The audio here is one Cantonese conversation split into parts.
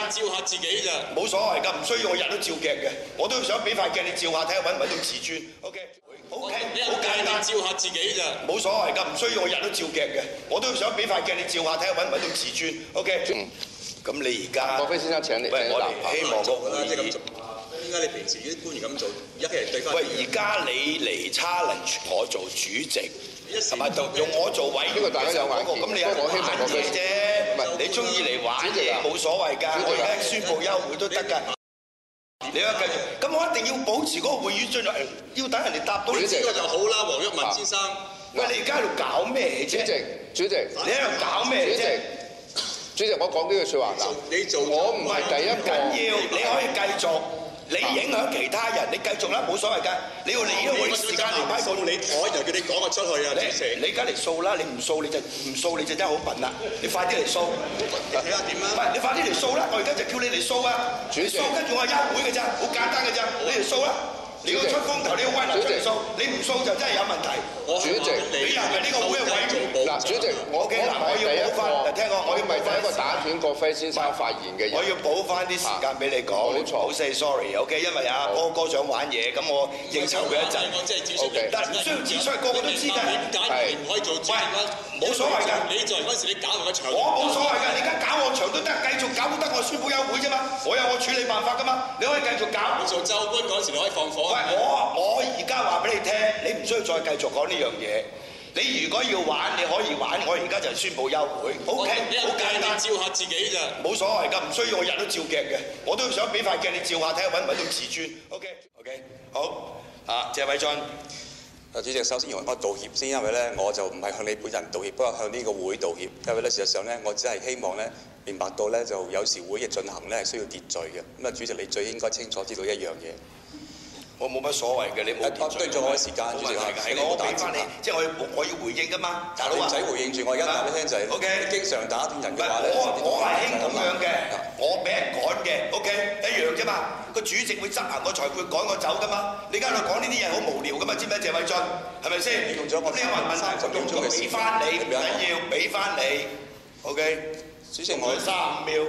照下自己咋？ 冇所謂㗎，唔需要我日都照鏡嘅，我都想俾塊鏡你照下，睇下揾唔揾到自尊。OK， 好簡單， 照下自己咋？ 冇所謂㗎，唔需要我日都照鏡嘅，我都想俾塊鏡你照下，睇下揾唔揾到自尊。OK， 咁你而家， 莫非先生請你， 喂，我哋希望個會議。 點解你平時啲官員咁做，而家係對翻？ 喂，而家你嚟 challenge 我做主席，係咪用我做委員？ 呢個大家有眼見。 咁你係玩嘢啫，唔係你中意嚟玩嘢冇所謂㗎。我而家宣佈休會都得㗎。你而家繼續，咁我一定要保持嗰個會議進行，要等人哋答到你。 呢個就好啦，黃毓民先生。 喂，你而家喺度搞咩啫？ 主席， 你喺度搞咩啫？ 主席，我講呢句説話嗱，我唔係第一個。 緊要，你可以繼續。你影響其他人，你繼續啦，冇所謂㗎。你要理會啲時間嚟批報你台，就叫你講個出去啊！ 你而家嚟掃啦，你唔掃你就真係好笨啦！你快啲嚟掃， 你睇下點啦？ 唔係你快啲嚟掃啦！我而家就叫你嚟掃啊！掃跟住我休會嘅咋，好簡單嘅咋，你嚟掃啦！你要出風頭，你要威能出嚟掃，你唔掃就真係有問題。 主席， 你又係呢個會嘅委員。 嗱，主席，我唔係第一個， 聽我要第一個打斷國輝先生發言嘅人。 我要補翻啲時間俾你講。 冇錯， 好 say sorry，OK， 因為阿波哥想玩嘢，咁我應酬佢一陣。但係唔需要指出，個個都知㗎。 點解你唔可以做主席咧？ 冇所謂㗎。 你做嗰時你搞埋個場。 我冇所謂㗎，你而家搞我場都得，繼續搞都得，我宣佈休會啫嘛。我有我處理辦法㗎嘛，你可以繼續搞。 做州官嗰時你可以放火。 喂，我而家話俾你聽，你唔需要再繼續講呢樣嘢。你如果要玩，你可以玩。我而家就宣佈休會。OK， 好簡單， 照下自己咋？ 冇所謂㗎，唔需要我日都照鏡嘅。我都想俾塊鏡你照下，睇下揾唔揾到自尊。OK， 好。謝偉俊。 主席，首先容我道歉先，因為咧我就唔係向你本人道歉，不過向呢個會道歉。因為咧事實上咧，我只係希望咧明白到咧就有時會嘅進行咧係需要秩序嘅。咁啊，主席你最應該清楚知道一樣嘢。 我冇乜所謂嘅，你冇秩序。 對咗我嘅時間，主席係我俾翻你，即係我要回應㗎嘛，大佬啊！ 唔使回應住，我而家話俾你聽就係 OK， 經常打斷人嘅話咧， 我係興咁樣嘅，我俾人趕嘅 OK 一樣啫嘛。個主席會執行個裁決趕我走㗎嘛。你而家喺度講呢啲嘢好無聊㗎嘛？知唔知謝偉俊？係咪先？ 用咗我呢個問題用咗俾翻你，唔緊要俾翻你 OK。 主席我 35秒。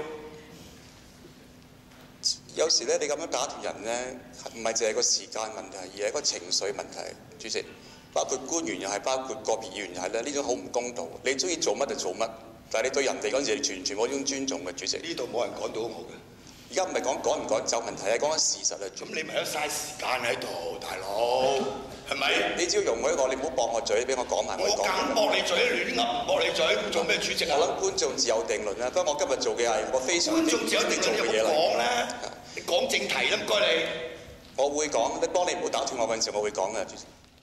有時咧，你咁樣打斷人咧，唔係淨係個時間問題，而係一個情緒問題。主席，包括官員又係，包括個別議員又係咧，呢種好唔公道。你中意做乜就做乜，但係你對人哋嗰陣時，你完全冇呢種尊重嘅。主席， 呢度冇人趕到我嘅。 而家唔係講趕唔趕走問題，係講緊事實啊。 咁你咪一嘥時間喺度，大佬係咪？ 你只要容許我，你唔好駁我嘴，俾我講埋我講。 我梗駁你嘴，亂噏唔駁你嘴，做咩主席啊？ 我諗觀眾自有定論啦。不過我今日做嘅係我非常觀眾自有定論有冇講咧？你講正題啦，唔該你。 我會講，你幫你唔好打斷我嗰陣時，我會講嘅，主席。